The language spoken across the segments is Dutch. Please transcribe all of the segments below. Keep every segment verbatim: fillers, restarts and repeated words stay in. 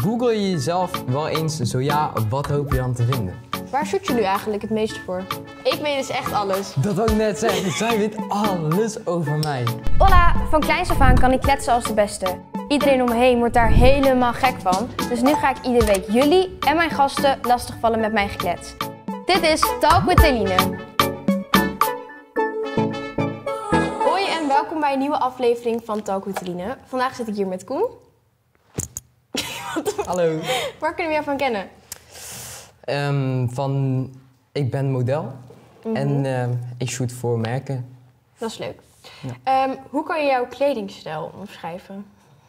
Google je jezelf wel eens? Zo ja, wat hoop je dan te vinden? Waar zoek je nu eigenlijk het meeste voor? Ik weet dus echt alles. Dat wil ik net zeggen. Zij weet alles over mij. Hola, van kleins af aan kan ik kletsen als de beste. Iedereen om me heen wordt daar helemaal gek van. Dus nu ga ik iedere week jullie en mijn gasten lastigvallen met mijn geklets. Dit is Talk with Eline. Hoi en welkom bij een nieuwe aflevering van Talk with Eline. Vandaag zit ik hier met Koen. Hallo. Waar kunnen we jou van kennen? Um, van, ik ben model Mm-hmm. en uh, ik shoot voor merken. Dat is leuk. Ja. Um, hoe kan je jouw kledingstijl omschrijven?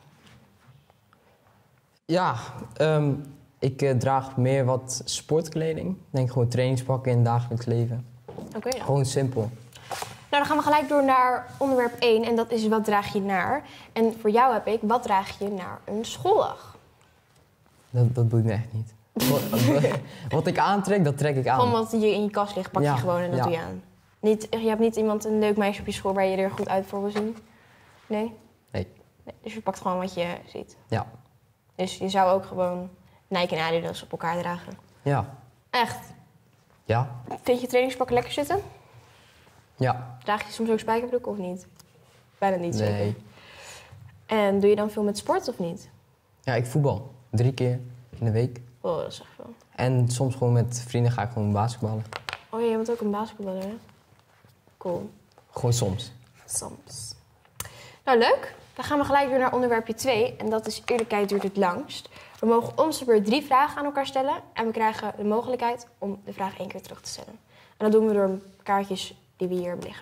Ja, um, ik uh, draag meer wat sportkleding. Ik denk gewoon trainingspakken in het dagelijks leven. Oké. Okay, ja. Gewoon simpel. Nou, dan gaan we gelijk door naar onderwerp één en dat is wat draag je naar? En voor jou heb ik, wat draag je naar een schooldag? Dat, dat boeit me echt niet. wat, wat ik aantrek, dat trek ik aan. Gewoon wat hier in je kast ligt, pak Ja, je gewoon en dat ja. doe je aan. Niet, je hebt niet iemand, een leuk meisje op je school waar je er goed uit voor wil zien? Nee? Nee. Nee, dus je pakt gewoon wat je ziet. Ja. Dus je zou ook gewoon Nike en Adidas op elkaar dragen. Ja. Echt? Ja. Vind je trainingspakken lekker zitten? Ja. Draag je soms ook spijkerbroeken of niet? Bijna niet zeker. Nee. En doe je dan veel met sport of niet? Ja, ik voetbal. Drie keer in de week. Oh, dat is echt veel. En soms gewoon met vrienden ga ik gewoon basketballen. Oh, jij bent ook een basketballer, hè? Cool. Gewoon soms. Soms. Nou, leuk. Dan gaan we gelijk weer naar onderwerpje twee. En dat is eerlijkheid duurt het langst. We mogen om de beurt drie vragen aan elkaar stellen. En we krijgen de mogelijkheid om de vraag één keer terug te stellen. En dat doen we door kaartjes die we hier hebben liggen.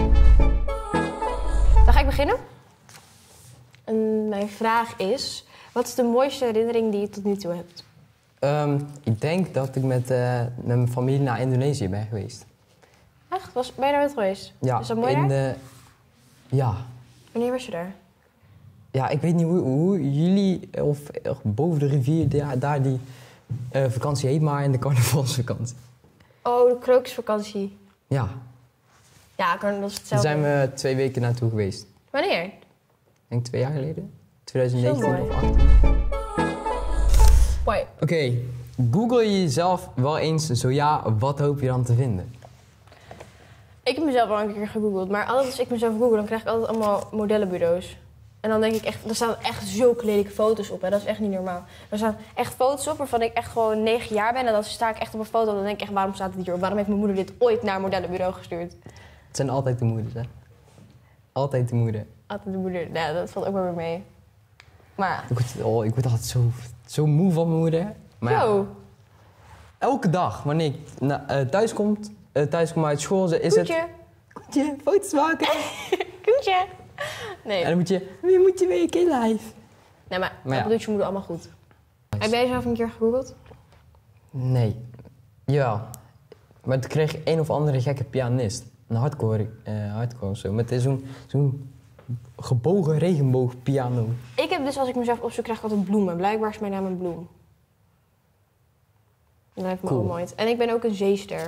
Dan ga ik beginnen. En mijn vraag is... Wat is de mooiste herinnering die je tot nu toe hebt? Um, ik denk dat ik met, uh, met mijn familie naar Indonesië ben geweest. Echt? Was, ben je daar ooit geweest? Ja. Is dat mooi in daar? de, ja. Wanneer was je daar? Ja, ik weet niet hoe, hoe jullie, of, of boven de rivier, daar, daar die uh, vakantie heet, maar in de carnavalsvakantie. Oh, de krokusvakantie. Ja. Ja, dat is Daar hetzelfde. zijn we twee weken naartoe geweest. Wanneer? Ik denk twee jaar geleden. twintig negentien Zo mooi. of achttien. Mooi. Oké, okay. Google je jezelf wel eens? Zo ja, wat hoop je dan te vinden? Ik heb mezelf al een keer gegoogeld, maar altijd als ik mezelf google, dan krijg ik altijd allemaal modellenbureaus. En dan denk ik echt, er staan echt zulke lelijke foto's op, hè. Dat is echt niet normaal. Er staan echt foto's op waarvan ik echt gewoon negen jaar ben en dan sta ik echt op een foto en dan denk ik echt, waarom staat het hier op? Waarom heeft mijn moeder dit ooit naar een modellenbureau gestuurd? Het zijn altijd de moeders, hè? Altijd de moeder. Altijd de moeder, ja, dat valt ook wel weer mee. Maar Ik word, oh, ik word altijd zo, zo moe van mijn moeder. Maar ja, zo, elke dag, wanneer ik na, uh, thuis, komt, uh, thuis kom uit school, is Koentje, het... Koentje, foto's maken. Koentje. Nee, En dan moet je, wie moet je weer een keer live? nee maar, Maar ja. dat doet je moeder allemaal goed. Heb jij jezelf een keer gegoogeld? Nee. Ja. Maar toen kreeg ik een of andere gekke pianist. Een hardcore, uh, hardcore of zo. Met zo'n zo'n gebogen regenboogpiano. Ik heb dus, als ik mezelf opzoek, krijg ik altijd bloemen. Blijkbaar is mijn naam een bloem. Dat heeft me Cool. ook nooit. En ik ben ook een zeester.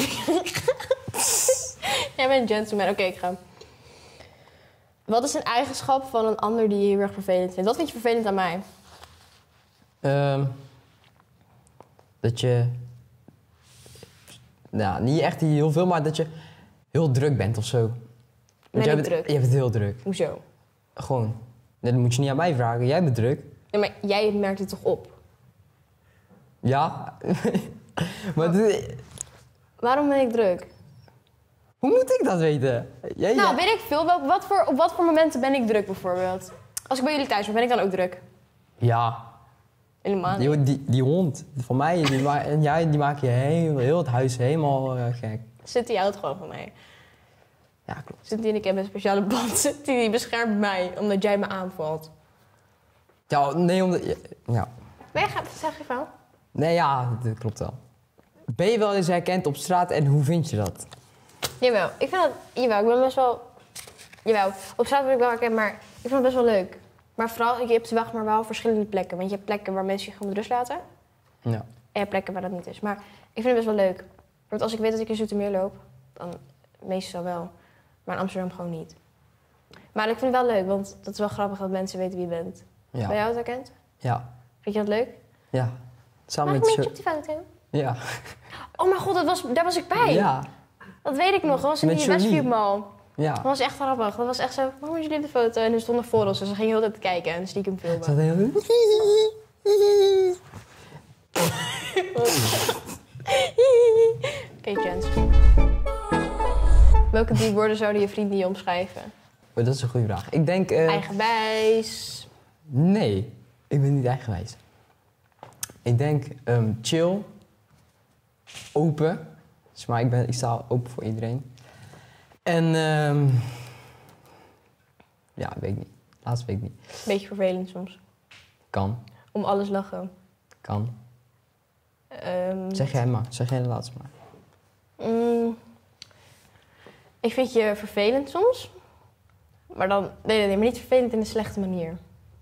Jij bent een gentleman. Oké, okay, ik ga. Wat is een eigenschap van een ander die je heel erg vervelend vindt? Wat vind je vervelend aan mij? Um, dat je... Nou, niet echt heel veel, maar dat je heel druk bent of zo. Ben jij ik bent, druk? Je bent heel druk. Hoezo? Gewoon. Dat moet je niet aan mij vragen. Jij bent druk. Nee, maar jij merkt het toch op? Ja. maar dit- Waarom ben ik druk? hoe moet ik dat weten? Jij, Nou, jij- weet ik veel. Wel, wat voor, op wat voor momenten ben ik druk bijvoorbeeld? Als ik bij jullie thuis ben, ben ik dan ook druk? Ja. Helemaal niet. Die, die, die hond van mij die ma- en jij, die maak je heel, heel het huis helemaal uh, gek. Cynthia houdt gewoon van mij. Ja, klopt. Cynthia en ik hebben een speciale band. Cynthia die beschermt mij, omdat jij me aanvalt. Ja, nee, omdat... Ja. Nee, ga, zeg je van. Nee, ja, dat klopt wel. Ben je wel eens herkend op straat en hoe vind je dat? Jawel, ik vind dat... Jawel, ik ben best wel... Jawel, op straat word ik wel herkend, maar ik vind het best wel leuk. Maar vooral, je hebt wacht maar wel verschillende plekken. Want je hebt plekken waar mensen je gewoon met rust laten. Ja. En je hebt plekken waar dat niet is. Maar ik vind het best wel leuk. Want als ik weet dat ik in Zoetermeer loop, dan meestal wel. Maar in Amsterdam gewoon niet. Maar ik vind het wel leuk, want dat is wel grappig dat mensen weten wie je bent. Ja. Ben jij het herkend? Ja. Vind je dat leuk? Ja. Samen Mag met ik je... een beetje op die foto? Ja. Oh mijn god, dat was, daar was ik bij. Ja. Dat weet ik nog. Dat was in Met die Jolie. Westviewmall. Dat Ja. was echt grappig. Dat was echt zo, waarom moet jullie op de foto? En er stonden voor ons, dus ze gingen heel de tijd kijken en stiekem filmen. Zat heel... Oké, okay, Jens. Welke drie woorden zouden je vrienden je omschrijven? Oh, dat is een goede vraag. Ik denk... Uh... Eigenwijs. Nee, ik ben niet eigenwijs. Ik denk um, chill, open. Dus maar ik, ben, ik sta open voor iedereen. En um, ja, weet ik niet. Laatst weet ik niet. Beetje vervelend soms. Kan, Om alles lachen. kan. Um, Zeg jij maar, zeg jij de laatste maar. Mm, ik vind je vervelend soms. Maar dan, nee, nee, nee, maar niet vervelend in een slechte manier.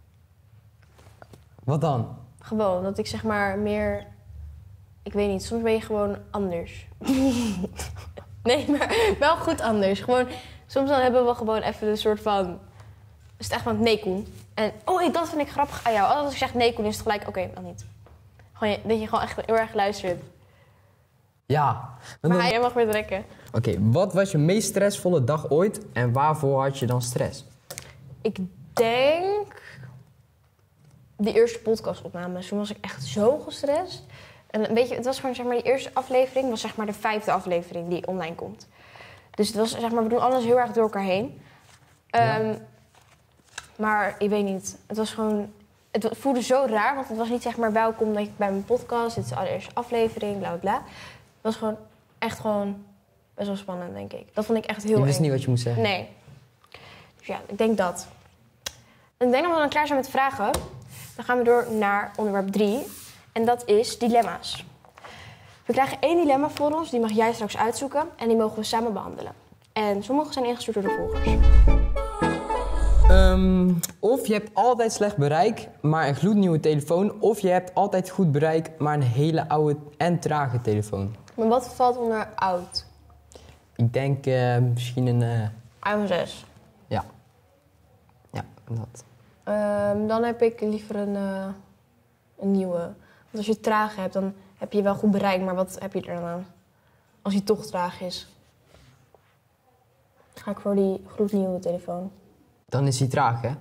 Wat dan? Gewoon, dat ik zeg maar meer... Ik weet niet, soms ben je gewoon anders. Nee, maar wel goed anders. Gewoon, soms dan hebben we gewoon even een soort van... Is het echt van nee, Koen. En oh, ik- dat vind ik grappig aan jou. Altijd als ik zeg nee, Koen, is het gelijk, oké, okay, dan niet. Gewoon, je- dat je gewoon echt heel erg luistert. Ja. Maar dan... jij mag weer trekken. Oké, okay, wat was je meest stressvolle dag ooit en waarvoor had je dan stress? Ik denk... Die eerste podcastopnames. Toen was ik echt zo gestrest. En weet je, het was gewoon zeg maar, die eerste aflevering was zeg maar de vijfde aflevering die online komt. Dus het was zeg maar, we doen alles heel erg door elkaar heen. Ja. Um, maar ik weet niet, het was gewoon, het voelde zo raar, want het was niet zeg maar welkom dat ik bij mijn podcast, dit is de allereerste aflevering, bla bla bla. Het was gewoon echt gewoon best wel spannend, denk ik. Dat vond ik echt heel Je wist eng. niet wat je moest zeggen? Nee. Dus ja, ik denk dat. En ik denk dat we dan klaar zijn met vragen. Dan gaan we door naar onderwerp drie. En dat is dilemma's. We krijgen één dilemma voor ons, die mag jij straks uitzoeken. En die mogen we samen behandelen. En sommige zijn ingestuurd door de volgers. Um, of je hebt altijd slecht bereik, maar een gloednieuwe telefoon. Of je hebt altijd goed bereik, maar een hele oude en trage telefoon. Maar wat valt onder oud? Ik denk uh, misschien een... Uh... iPhone zes. Ja. Ja, dat. Um, dan heb ik liever een, uh, een nieuwe. Want als je het traag hebt, dan heb je wel goed bereik. Maar wat heb je er dan aan? Als hij toch traag is. Dan ga ik voor die gloednieuwe telefoon. Dan is hij traag, hè?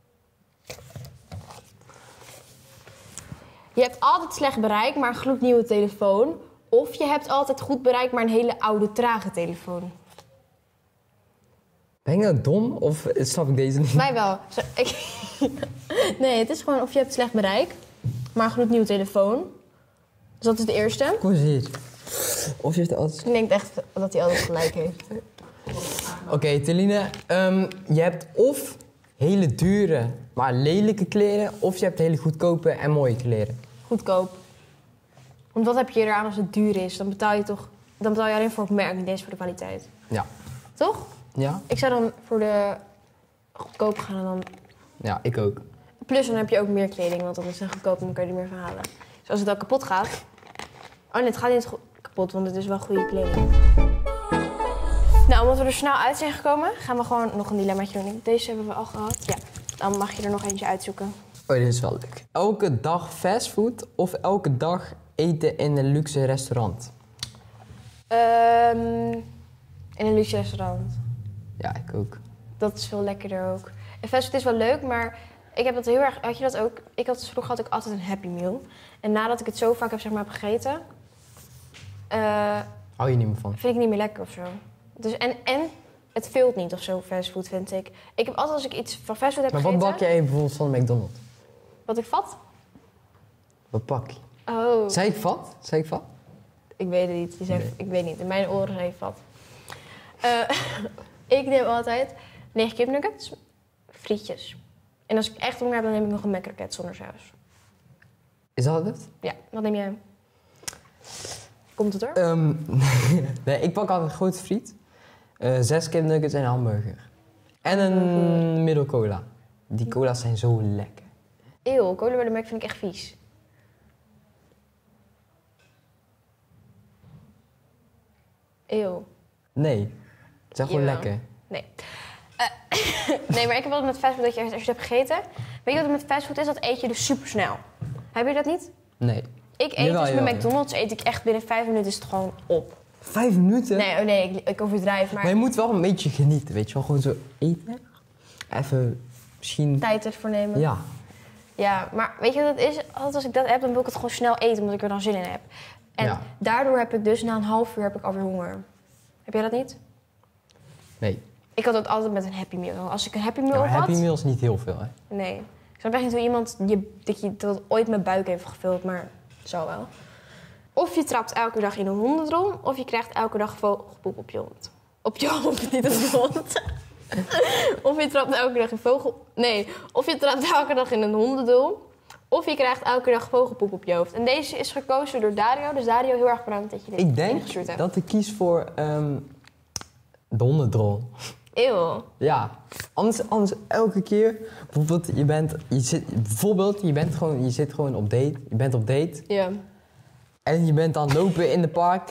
Je hebt altijd slecht bereik, maar een gloednieuwe telefoon. Of je hebt altijd goed bereik, maar een hele oude, trage telefoon. Ben ik nou dom of snap ik deze niet? Mij wel. Zo, ik... Nee, het is gewoon of je hebt slecht bereik, maar een gloednieuwe telefoon. Dus dat is de eerste. Kom eens hier. Of je hebt altijd... Ik denk echt dat hij altijd gelijk heeft. Oké, okay, Teline. Um, je hebt of hele dure, maar lelijke kleren... of je hebt hele goedkope en mooie kleren. Goedkoop. Want wat heb je eraan als het duur is? Dan betaal je toch... Dan betaal je alleen voor het merk, niet eens voor de kwaliteit. Ja. Toch? Ja? Ik zou dan voor de goedkoop gaan en dan... Ja, ik ook. Plus dan heb je ook meer kleding, want dan is het goedkoop en dan kan je er meer van halen. Dus als het dan kapot gaat... Oh nee, het gaat niet go- kapot, want het is wel goede kleding. Nou, omdat we er snel uit zijn gekomen, gaan we gewoon nog een dilemmaatje doen. Deze hebben we al gehad. Ja, dan mag je er nog eentje uitzoeken. Oh, dit is wel leuk. Elke dag fastfood of elke dag eten in een luxe restaurant? Um, in een luxe restaurant. Ja, ik ook. Dat is veel lekkerder ook. En fastfood is wel leuk, maar ik heb dat heel erg... Had je dat ook? Ik had, vroeger had ik altijd een Happy Meal. En nadat ik het zo vaak heb, zeg maar, heb gegeten... Uh, Hou je niet meer van? vind ik het niet meer lekker of zo. Dus, en, en het veelt niet of zo, fastfood, vind ik. Ik heb altijd als ik iets van fastfood heb Maar gegeten... wat bak jij bijvoorbeeld van McDonald's? Wat ik vat? Wat pak je? Oh, Zei ik vat? Zei ik vat? ik weet het niet. Je zei, Nee. Ik weet niet. In mijn oren zei je vat. Uh, ik neem altijd negen kipnuggets, frietjes. En als ik echt honger heb, dan neem ik nog een McRocket zonder saus. Is dat het? Ja, wat neem jij? Komt het er? Um, nee, ik pak altijd een grote friet. Uh, zes kipnuggets en een hamburger. En een middel cola. Die cola's zijn zo lekker. Eeuw, cola bij de Mac vind ik echt vies. Eeuw. Nee, ze zijn gewoon Jawel. lekker. Nee. Uh, nee, maar ik heb wel met fastfood dat je als je het hebt gegeten... Weet je wat het met fastfood is? Dat eet je dus super snel. Heb je dat niet? Nee. Ik eet Jawel, dus met jawel. McDonald's eet ik echt binnen vijf minuten is het gewoon op. Vijf minuten? Nee, oh nee, ik, ik overdrijf, maar Maar je moet wel een beetje genieten, weet je wel. Gewoon zo eten. Even misschien... tijd ervoor nemen. Ja. Ja, maar weet je wat het is? Altijd als ik dat heb, dan wil ik het gewoon snel eten, omdat ik er dan zin in heb. En Ja. daardoor heb ik dus na een half uur heb ik alweer honger. Heb jij dat niet? Nee. Ik had het altijd met een Happy Meal. Als ik een Happy Meal Ja, maar had... Happy Meal is niet heel veel, hè. Nee. Ik snap echt niet hoe iemand je, dat, je, dat ooit mijn buik heeft gevuld, maar zo wel. Of je trapt elke dag in een hondendrom, of je krijgt elke dag vogelpoep op je hond. Op je hond, niet op je hond. Of je trapt elke dag in vogel... Nee, of je trapt elke dag in een hondendrom, of je krijgt elke dag vogelpoep op je hoofd. En deze is gekozen door Dario, dus Dario, heel erg bedankt dat je dit Ik denk ingestuurd hebt. dat ik kies voor ehm de hondendrol. Eeuw. Ja, anders, anders elke keer. Bijvoorbeeld, je bent, je zit, bijvoorbeeld, je bent gewoon, je zit gewoon op date. Je bent op date Ja. en je bent aan het lopen in de park.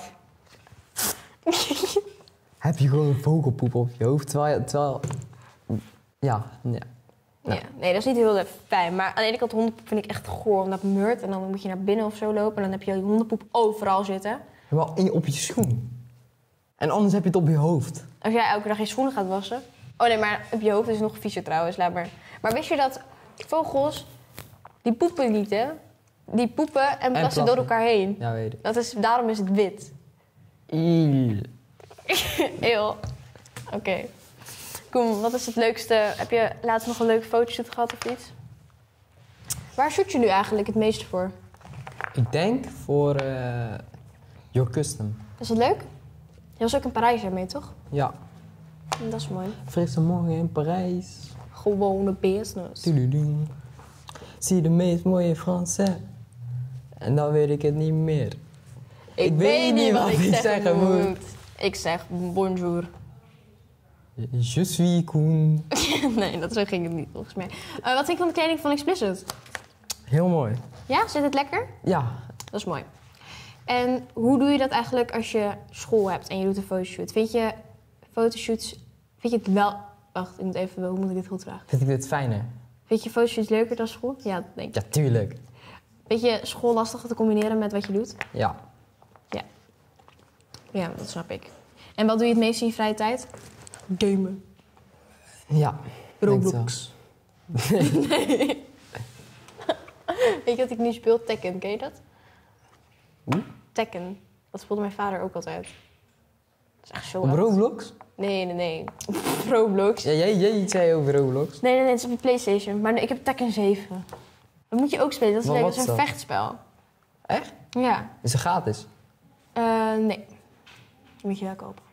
Heb je gewoon een vogelpoep op je hoofd, terwijl, je- terwijl ja, ja. Ja, nee, dat is niet heel fijn. Maar aan de ene kant, hondenpoep vind ik echt goor, omdat het meurt. En dan moet je naar binnen of zo lopen. En dan heb je die hondenpoep overal zitten. Wel in, op je schoen. En anders heb je het op je hoofd. Als jij elke dag je schoenen gaat wassen. Oh nee, maar op je hoofd is nog viezer trouwens, laat maar. Maar wist je dat vogels, die poepen niet, hè? Die poepen en plassen plassen. door elkaar heen. Ja, weet ik. Dat is, daarom is het wit. Eeuw. Eeuw. Oké. Koen, wat is het leukste? Heb je laatst nog een leuke fotoshoot gehad of iets? Waar shoot je nu eigenlijk het meeste voor? Ik denk voor eh Your Custom. Is dat leuk? Je was ook in Parijs ermee, toch? Ja, Dat is mooi. frisse morgen in Parijs. Gewone business. Tududu. Zie de meest mooie Fransen. En dan weet ik het niet meer. Ik weet niet wat ik zeggen moet. Ik zeg bonjour. Je suis Koen. Nee, dat zo ging het niet volgens mij. Eh, wat vind je van de kleding van Explicit? Heel mooi. Ja, zit het lekker? Ja, Dat is mooi. En hoe doe je dat eigenlijk als je school hebt en je doet een fotoshoot? Vind je fotoshoots, vind je het wel... Wacht, ik moet even, hoe moet ik dit goed vragen? vind ik dit fijner? Vind je fotoshoots leuker dan school? Ja, dat denk ik. Ja, tuurlijk. Vind je school lastiger te combineren met wat je doet? Ja. Ja, dat snap ik. En wat doe je het meest in je vrije tijd? Gamen. Ja. denk het Roblox. Nee. Weet je wat ik nu speel? Tekken, ken je dat? Hoe? Tekken. Dat speelde mijn vader ook altijd. Dat is echt zo wel. Op oud. Roblox? Nee, nee, nee. Roblox. Ja, jij, jij iets zei over Roblox. Nee, nee, nee, het is op de PlayStation. Maar ik heb Tekken zeven. Dat moet je ook spelen. Dat is, Maar leuk. wat Dat is een is dat? vechtspel. Echt? Ja. Is het gratis? Eh, nee. Die moet je wel kopen.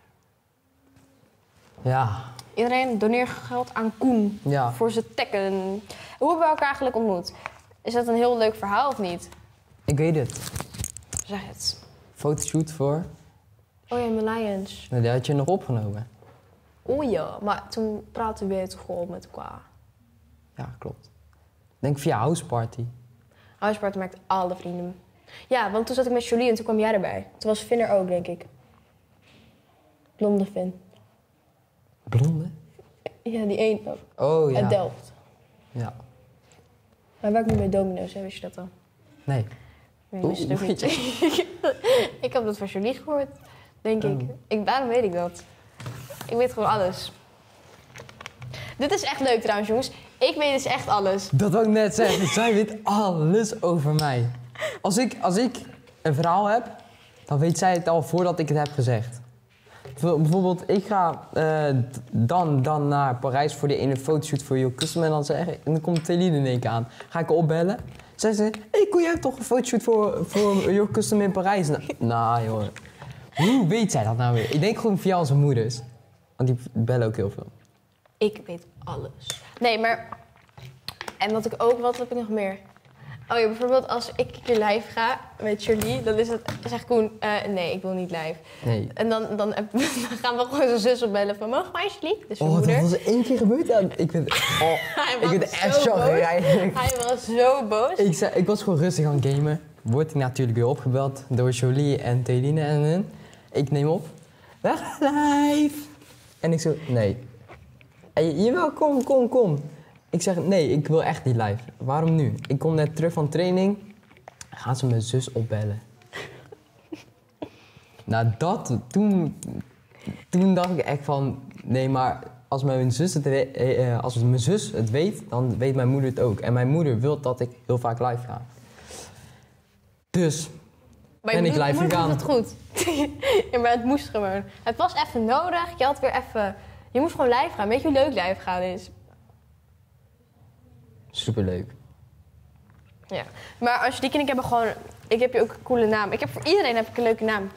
Ja. Iedereen doneer geld aan Koen Ja. voor zijn Tekken. Hoe hebben we elkaar eigenlijk ontmoet? Is dat een heel leuk verhaal of niet? Ik weet het. Zeg het. Fotoshoot voor... Oh ja, Lions. Nou, die had je nog opgenomen. Oh ja, maar toen praten we toch gewoon met elkaar. Ja, klopt. Ik denk via Houseparty. Houseparty maakt alle vrienden. Ja, want toen zat ik met Jolie en toen kwam jij erbij. Toen was Finn er ook, denk ik. Blonde Finn. Blonde? Ja, die één ook. Oh, ja. Uit Delft. Ja. Hij werkt nu bij Domino's, hè? Wist je dat al? Nee. Nee, Hoe- wist je dat hoe niet? weet Ik heb dat van Jolie gehoord, denk ik. Oh. ik. Daarom weet ik dat. Ik weet gewoon alles. Dit is echt leuk trouwens, jongens. Ik weet dus echt alles. Dat wou ik net zeggen. Zij weet alles over mij. Als ik, als ik een verhaal heb, dan weet zij het al voordat ik het heb gezegd. Bijvoorbeeld, ik ga eh, dan, dan naar Parijs voor die ene fotoshoot voor Your Custom en dan, zeg, en dan komt Teline in één keer aan. Ga ik haar opbellen. Zij zegt, hé, kon jij toch een fotoshoot voor, voor Your Custom in Parijs? Nou, nou, joh. Hoe weet zij dat nou weer? Ik denk gewoon via onze moeders. Want die bellen ook heel veel. Ik weet alles. Nee, maar... En wat ik ook... Wat heb ik nog meer? Oh ja, bijvoorbeeld als ik een keer live ga met Jolie, dan is het... Zegt Koen, eh, nee, ik wil niet live. Nee. En dan, dan, dan gaan we gewoon zijn zus opbellen van... Mag maar Jolie? Dus mijn Oh, moeder. dat was één keer gebeurd. Ja, ik vind, oh, Hij ik was vind het echt zo zo boos. eigenlijk. Hij was zo boos. Ik, zei, ik was gewoon rustig aan het gamen. Word ik natuurlijk weer opgebeld door Jolie en Teline en hun. Ik neem op. We gaan live. En ik zo, nee. En, jawel, kom, kom, kom. Ik zeg, nee, ik wil echt niet live. Waarom nu? Ik kom net terug van training. gaan ze mijn zus opbellen. Nou, dat, toen, toen dacht ik echt van, nee, maar als mijn, zus het weet, eh, als mijn zus het weet, dan weet mijn moeder het ook. En mijn moeder wil dat ik heel vaak live ga. Dus Maar ben ik moeder- live moeder gegaan. vond het goed. Ja, maar het moest gewoon. Het was even nodig. Je had weer even... Je moest gewoon live gaan. Weet je hoe leuk live gaan is? Superleuk. Ja. Maar Angelique en ik hebben gewoon... Ik heb je ook een coole naam. Ik heb voor iedereen heb ik een leuke naam.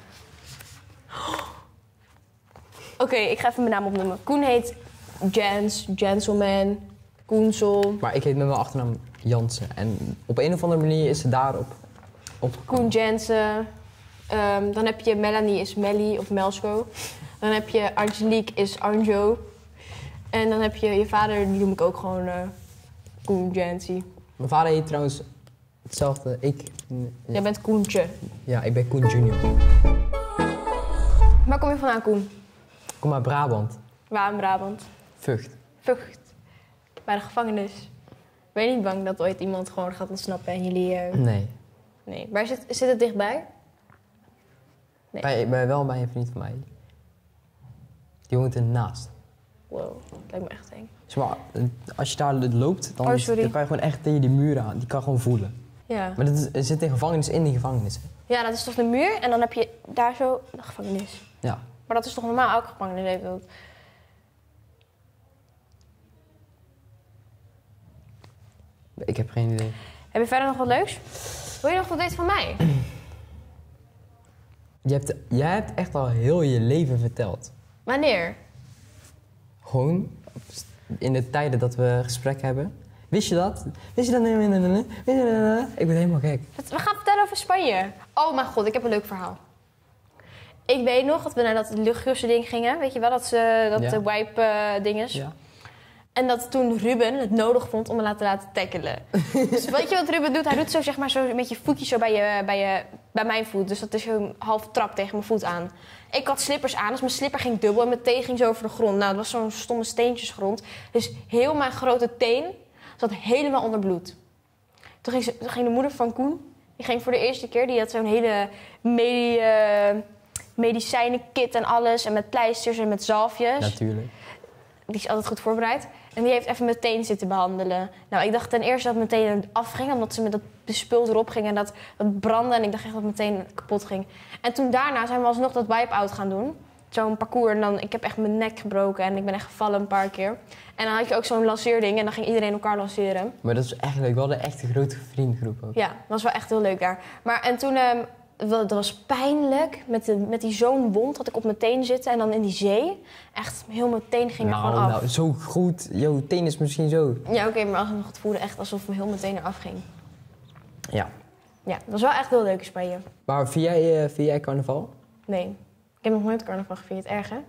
Oké, ik ga even mijn naam opnoemen. Koen heet Jens, Gentleman, Koensel. Maar ik heet met mijn achternaam Jansen. En op een of andere manier is ze daarop opgekomen. Koen Jensen. Ehm, dan heb je Melanie is Melly of Melsko. Dan heb je Angelique is Anjo. En dan heb je je vader, die noem ik ook gewoon uh, Koen Jensie. Mijn vader heet trouwens hetzelfde. Ik, Jij bent Koentje. ja, ik ben Koen Junior. Waar kom je vandaan, Koen? Ik kom uit Brabant. Waar in Brabant? Vught. Vught. Bij de gevangenis. Ben je niet bang dat ooit iemand gewoon gaat ontsnappen en jullie... Uh... Nee. Nee. Waar zit, zit het dichtbij? Nee. Bij, bij, wel bij een vriend van mij. Die woont ernaast. Wow, dat lijkt me echt eng. Zeg maar, als je daar loopt, dan, Oh, is- sorry. dan kan je gewoon echt tegen die muur aan. Die kan gewoon voelen. Ja. Maar dat is, er zit een gevangenis in die gevangenis. hè? Ja, dat is toch de muur en dan heb je daar zo de gevangenis. Ja. Maar dat is toch normaal, elke gevangenis heeft dat. Ik heb geen idee. Heb je verder nog wat leuks? Wil je nog wat weten van mij? Je hebt, jij hebt echt al heel je leven verteld. Wanneer? Gewoon in de tijden dat we gesprek hebben. Wist je dat? Wist je dat? Nee, nee, nee, nee. Wist je dat? Ik ben helemaal gek. We gaan vertellen over Spanje. Oh mijn god, ik heb een leuk verhaal. Ik weet nog dat we naar dat luchtkussen ding gingen. Weet je wel, dat, ze, dat Ja. de wipe eh, dinges. Ja. En dat toen Ruben het nodig vond om me laten laten tackelen. Dus weet je wat Ruben doet? Hij doet zo, zeg maar, zo met je voetje zo bij, je, bij, je, bij mijn voet. Dus dat is zo'n half trap tegen mijn voet aan. Ik had slippers aan, dus mijn slipper ging dubbel en mijn teen ging zo over de grond. Nou, dat was zo'n stomme steentjesgrond. Dus heel mijn grote teen zat helemaal onder bloed. Toen ging, ze, toen ging de moeder van Koen, die ging voor de eerste keer, die had zo'n hele medi, uh, medicijnenkit en alles. En met pleisters en met zalfjes. Natuurlijk. Die is altijd goed voorbereid. En die heeft even mijn teen zitten behandelen. Nou, ik dacht ten eerste dat mijn teen afging, omdat ze met dat spul erop ging en dat, dat brandde. En ik dacht echt dat mijn teen kapot ging. En toen daarna zijn we alsnog dat wipe-out gaan doen. Zo'n parcours. En dan, ik heb echt mijn nek gebroken en ik ben echt gevallen een paar keer. En dan had je ook zo'n lanceerding en dan ging iedereen elkaar lanceren. Maar dat is eigenlijk wel de echte grote vriendengroep ook. Ja, dat was wel echt heel leuk daar. Maar en toen, um, dat was pijnlijk. Met, de, met die zo'n wond had ik op mijn teen zitten en dan in die zee. Echt, heel mijn teen ging er Nou, gewoon af. nou, zo goed. Jouw teen is misschien zo. Ja, oké, maar als ik nog het voelde, echt alsof mijn heel mijn teen eraf ging. Ja. Ja, dat was wel echt heel leuk in Spanje. Maar vind jij, uh, vind jij carnaval? Nee, ik heb nog nooit carnaval gevierd. Erg, hè?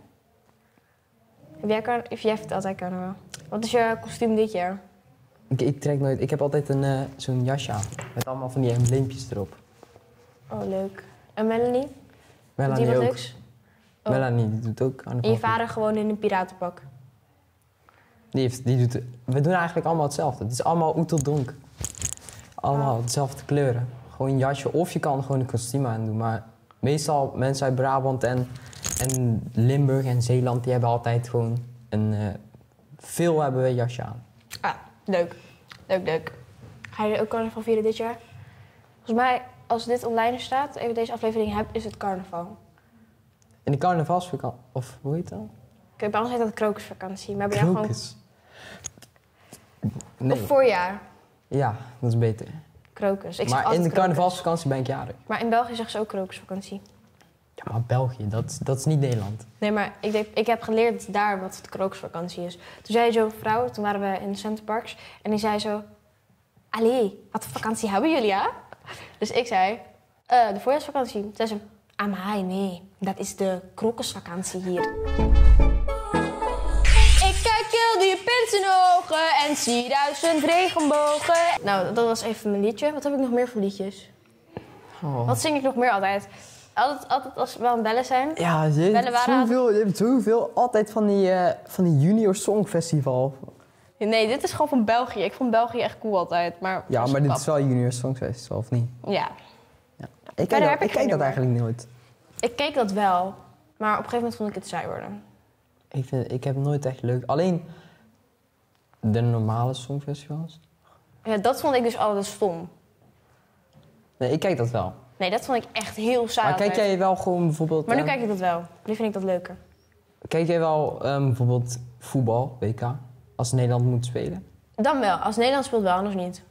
Heb jij, car- of jij vindt altijd carnaval? Wat is je kostuum dit jaar? Ik, ik trek nooit. Ik heb altijd een, uh, zo'n jasje aan. Met allemaal van die embleempjes erop. Oh, leuk. En Melanie? Doet Melanie die wat ook. leuks? Oh. Melanie die doet ook carnaval. En je vader gewoon in een piratenpak? Die heeft, die doet, we doen eigenlijk allemaal hetzelfde. Het is allemaal oeteldonk. Allemaal Ah. dezelfde kleuren. Gewoon een jasje. Of je kan gewoon een kostuum aan doen. Maar meestal mensen uit Brabant en, en Limburg en Zeeland... die hebben altijd gewoon een... Uh, veel hebben we een jasje aan. Ah, leuk. Leuk, leuk. Ga je ook carnaval vieren dit jaar? Volgens mij, als dit online staat, even deze aflevering heb, is het carnaval. In de carnavalsvakantie... Of hoe heet dat? Oké, bij ons heet dat krokusvakantie. Maar bij jou gewoon... Krokus. Nee. Of voorjaar. Ja, dat is beter. Krokus. Ik zeg maar in altijd de krokus. carnavalsvakantie ben ik jarig. Maar in België zeggen ze ook krokusvakantie. Ja, maar België, dat, dat is niet Nederland. Nee, maar ik, denk, ik heb geleerd daar wat de krokusvakantie is. Toen zei zo'n vrouw, toen waren we in Centerparks, en die zei zo... Allee, wat voor vakantie hebben jullie, ja? Dus ik zei, uh, de voorjaarsvakantie. Toen zei ze, amai, nee, dat is de krokusvakantie hier. Ik kijk heel diep in zijn ogen en zie duizend regenbogen. Nou, dat was even mijn liedje. Wat heb ik nog meer voor liedjes? Oh. Wat zing ik nog meer altijd? Altijd, altijd als we aan het bellen zijn. Ja, je Bellen hebt, waren zoveel, je hebt zoveel altijd van die, uh, van die Junior Songfestival. Nee, dit is gewoon van België. Ik vond België echt cool altijd. Maar Ja, was maar dit pap. is wel Junior Songfestival, of niet? Ja. Ik Verder kijk, heb dat, ik ik geen kijk dat nummer. eigenlijk nooit. Ik keek dat wel. Maar op een gegeven moment vond ik het saai worden. Ik, vind, ik heb het nooit echt leuk. Alleen de normale Songfestivals. Ja, dat vond ik dus altijd stom. Nee, ik kijk dat wel. Nee, dat vond ik echt heel saai Maar kijk altijd. jij wel gewoon bijvoorbeeld... Maar nu eh, kijk ik dat wel. Nu vind ik dat leuker. Kijk jij wel ehm, bijvoorbeeld voetbal, W K, als Nederland moet spelen? Dan wel. Als Nederland speelt wel, anders niet.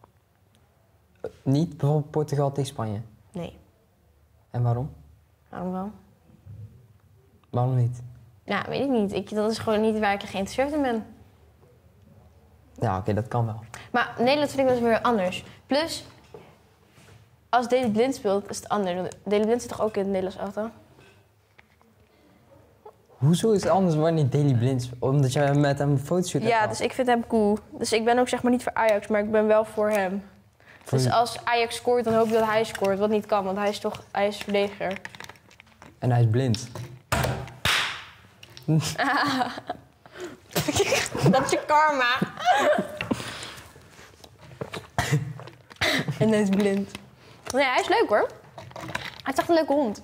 Niet bijvoorbeeld Portugal tegen Spanje. Nee. En waarom? Waarom wel? Waarom niet? Nou, weet ik niet. Ik, dat is gewoon niet waar ik geïnteresseerd in ben. Ja, oké, dat kan wel. Maar Nederland vind ik dus weer anders. Plus, als Daley Blind speelt, is het anders. Want Daley Blind zit toch ook in het Nederlands elftal? Hoezo is het anders wanneer Daley Blind speelt? Omdat jij met hem een fotoshoot hebt Ja, gehad? dus ik vind hem cool. Dus ik ben ook zeg maar niet voor Ajax, maar ik ben wel voor hem. Voor Dus wie? als Ajax scoort, dan hoop ik dat hij scoort. Wat niet kan, want hij is toch hij is verdediger. En hij is blind. Dat is je karma. En hij is blind. Nee, hij is leuk hoor. Hij is echt een leuke hond.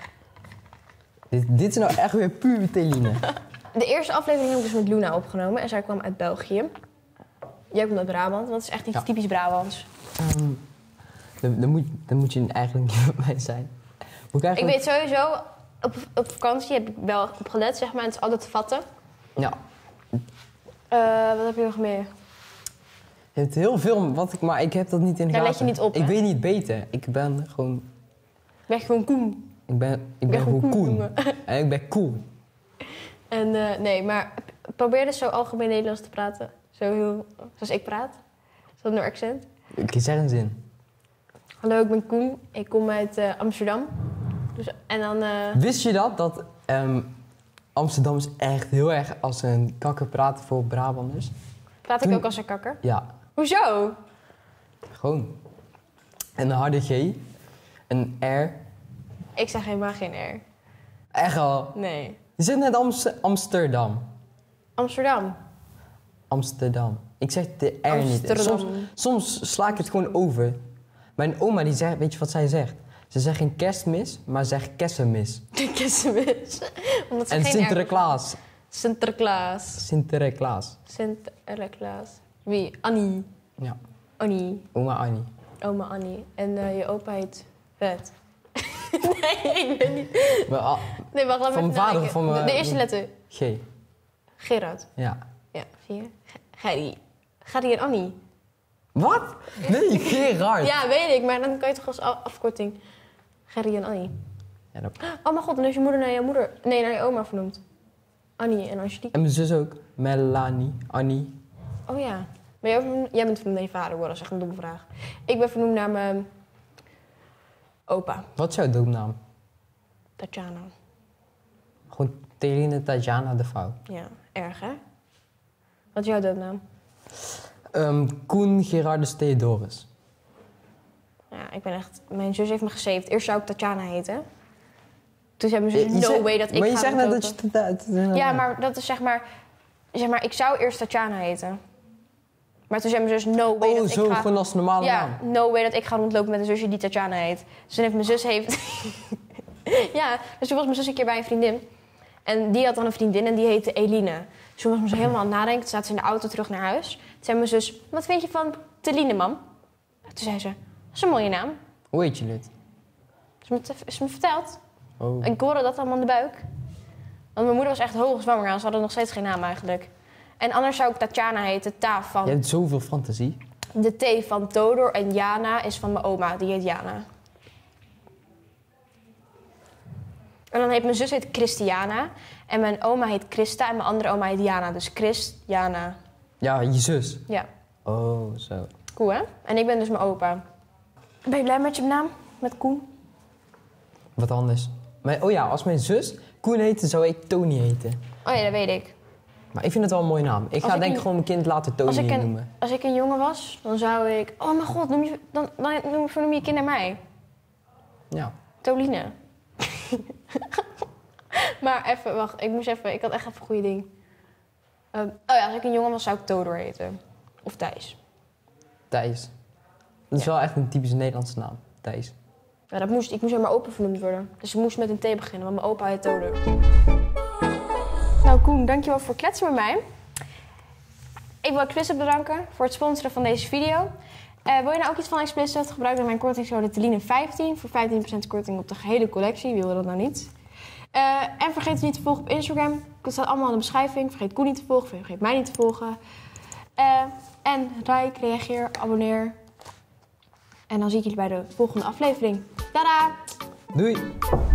Dit, dit is nou echt weer puur Teline. De eerste aflevering heb ik dus met Luna opgenomen en zij kwam uit België. Jij komt uit Brabant, dat is echt iets Ja. typisch Brabants. Um, dan, dan, moet, dan moet je eigenlijk niet bij mij zijn. Moet ik Ik eigenlijk... weet sowieso, op, op vakantie heb ik wel op gelet, zeg maar. Het is altijd te vatten. Ja, Eh, wat heb je nog meer? je hebt heel veel, wat ik, maar ik heb dat niet in de Daar gaten. let je niet op, Ik hè? weet niet beter. Ik ben gewoon... Ben je gewoon Koen. Ik ben, ik ben ben gewoon gewoon cool. jongen. En ik ben cool. En eh, nee, maar p- probeer dus zo algemeen Nederlands te praten. Zo heel, zoals ik praat. Is dat een accent? Ik zeg een zin. Hallo, ik ben Koen. Ik kom uit eh, Amsterdam. Dus, en dan... eh, Wist je dat? Dat ehm, Amsterdam is echt heel erg als een kakker praten voor Brabanders. praat ik Toen- ook als een kakker. Ja, Hoezo? gewoon. Een harde G. Een R. Ik zeg helemaal geen R. Echt al. Nee. Je zegt net Amst- Amsterdam. Amsterdam. Amsterdam. Ik zeg de R niet. Amsterdam. Soms, soms sla ik het gewoon over. Mijn oma die zegt, weet je wat zij zegt? Ze zegt geen kerstmis, maar zegt kersenmis. Kerstmis. Omdat ze En geen R- Sinterklaas. Sinterklaas. Sinterklaas. Sinterklaas. Wie? Annie. Ja, Annie. oma Annie. Oma Annie. En eh, je opa heet Vet. nee, ik ben niet... Maar, ah, Nee, wacht, laat me Van even mijn vader, nadenken. van mijn- De, de eerste letter. G. Gerard. Ja. Ja, zie je? Gerry. Gerry en Annie. Wat? Nee, Gerard. Ja, weet ik, maar dan kan je toch als a- afkorting. Gerry en Annie. Ja, dat- Oh mijn god, dan is je moeder naar je moeder... Nee, naar je oma vernoemd. Annie en Angelique. En mijn zus ook. Melanie, Annie. Oh ja. Maar jij, vernoemd- jij bent vernoemd naar je vader, hoor. Dat is echt een domme vraag. Ik ben vernoemd naar mijn opa, Wat is jouw doopnaam? Tatjana. Gewoon Teline Tatjana de Vouw. Ja, erg hè? Wat is jouw doopnaam? Ehm, Koen Gerardus Theodorus. Ja, ik ben echt... Mijn zus heeft me gesaved. Eerst zou ik Tatjana heten. Toen zei mijn zus, Je- je no zegt- way dat ik Maar je ga zegt net rondlopen. dat je... dat- Ja, maar dat is zeg maar... Zeg maar, ik zou eerst Tatjana heten. Maar toen zei mijn zus, no way Oh, dat zo ik ga... gewoon als normale Ja, naam. no way dat ik ga rondlopen met een zusje die Tatjana heet. Dus toen heeft mijn zus heeft... ja, dus toen was mijn zus een keer bij een vriendin. En die had dan een vriendin en die heette Eline. Dus toen was mijn zus helemaal aan het nadenken. Toen zaten ze in de auto terug naar huis. Toen zei mijn zus, wat vind je van Teline, mam? Toen zei ze, dat is een mooie naam. Hoe heet je dit? Is me, te- is me verteld. Oh. En ik hoorde dat allemaal in de buik. Want mijn moeder was echt hoogzwanger en ze hadden nog steeds geen naam eigenlijk. En anders zou ik Tatjana heten, Ta van... Je hebt zoveel fantasie. De T van Todor en Jana is van mijn oma, die heet Jana. En dan heet mijn zus heet Christiana. En mijn oma heet Christa en mijn andere oma heet Jana. Dus Chris, Jana. Ja, je zus. Ja, Oh, zo. cool hè? En ik ben dus mijn opa. Ben je blij met je naam? Met Koen? Wat anders. Maar, oh ja, als mijn zus Koen heette, zou ik Tony heten. Oh ja, dat weet ik. Maar ik vind het wel een mooie naam. Ik Als ga ik denk ik een- gewoon mijn kind later Als Tony ik, een, noemen. als ik een jongen was, dan zou ik... Oh mijn god, noem je, dan, dan noem, vernoem je kind naar mij. Ja. Toline. Maar even, wacht. Ik moest even... Ik had echt even een goede ding. Um, oh ja, als ik een jongen was, zou ik Todor heten. Of Thijs. Thijs. Dat is Ja. wel echt een typische Nederlandse naam. Thijs. Ja, dat moest, ik moest naar mijn opa vernoemd worden. Dus ik moest met een T beginnen, want mijn opa heet Todor. Nou Koen, dankjewel voor het kletsen met mij. Ik wil Explicit bedanken voor het sponsoren van deze video. Uh, wil je nou ook iets van Explicit? Gebruik dan mijn kortingscode Teline vijftien voor vijftien procent korting op de gehele collectie. Wie wil dat nou niet? Uh, en vergeet je niet te volgen op Instagram. Dat staat allemaal in de beschrijving. Vergeet Koen niet te volgen, vergeet mij niet te volgen. Uh, en like, reageer, abonneer. En dan zie ik jullie bij de volgende aflevering. Tada! Doei!